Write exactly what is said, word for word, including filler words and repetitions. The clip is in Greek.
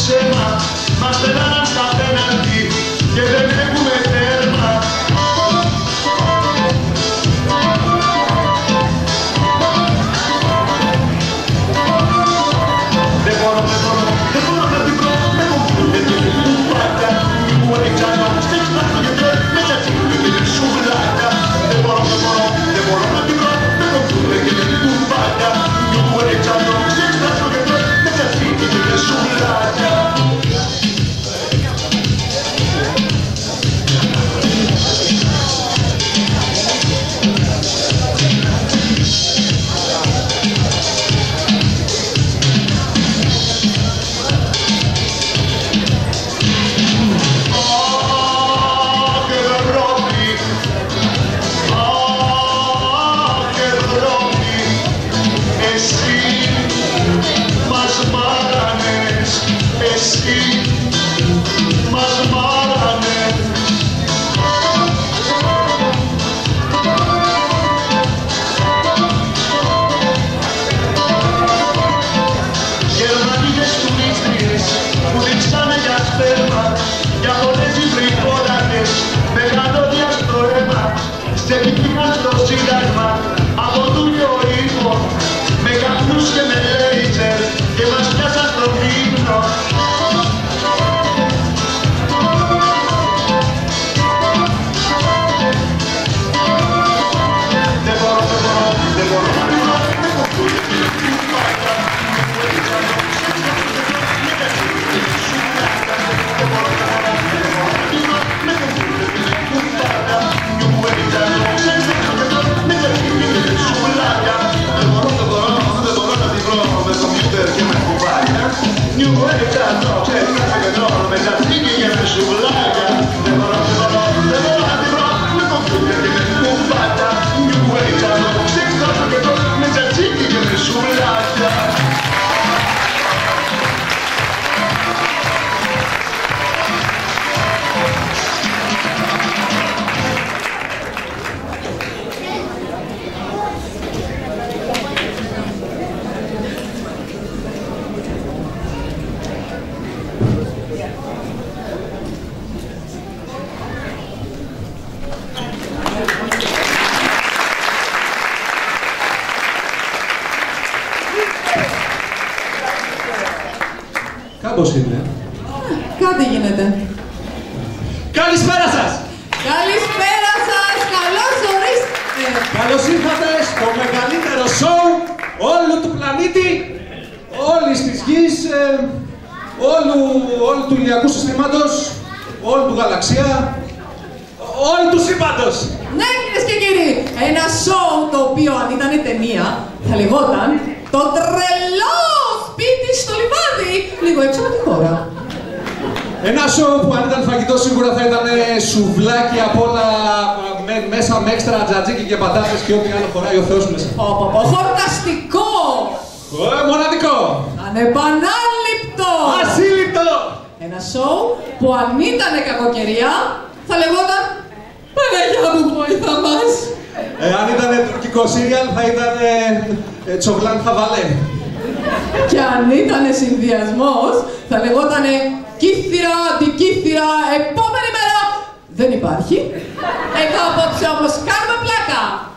ψέμα, μας πετάναν στα πέναλτι και δεν έχουμε τέρμα. Δεν μπορώ, δεν μπορώ, δεν μπορώ να την βρω, δεν μου πούνται και δεν μου πάντα. Μου ανοιξάνω, στέξτε το γιατρό, μέσα τσίπλη και την σουβλάκα. Δεν μπορώ, δεν μπορώ, δεν μπορώ να την βρω, δεν μου πούνται και δεν μου πάντα. Μου ανοιξάνω, στέξτε το γιατρό, μέσα τσίπλη και την σουβλάκα. Πώς είναι? Κάτι γίνεται. Καλησπέρα σας! Καλησπέρα σας! Καλώς ορίστε! Καλώς ήρθατε στο μεγαλύτερο σοου όλου του πλανήτη, όλης της γης, ε, όλου, όλου του ηλιακού συστήματος, όλου του γαλαξία, όλου του σύμπαντος. Ναι, κυρίες και κύριοι, ένα σοου το οποίο αν ήταν ταινία θα λεγόταν «Το τρελό σπίτι στο λιβάδι», λίγο έξω από τη χώρα. Ένα σοου που αν ήταν φαγητό σίγουρα θα ήταν σουβλάκι απ' όλα με, μέσα με έξτρα τζατζίκι και πατάτες και ό,τι άλλο χωράει ο Θεός μέσα. Πω, πω, πω, χορταστικό! Ε, μοναδικό! Ανεπανάληπτο! Ασύλληπτο! Ένα σοου που αν ήταν κακοκαιρία θα λεγόταν «Παναγιά μου, βοήθα μας». Ε, αν ήταν τουρκικό σύριαλ θα ήταν ε, ε, τσογλάν χαβαλέ. Και αν ήταν συνδυασμός θα λεγότανε κύθυρα, αντικύθυρα, επόμενη μέρα δεν υπάρχει. Εδώ απόψε όμως κάνουμε πλάκα.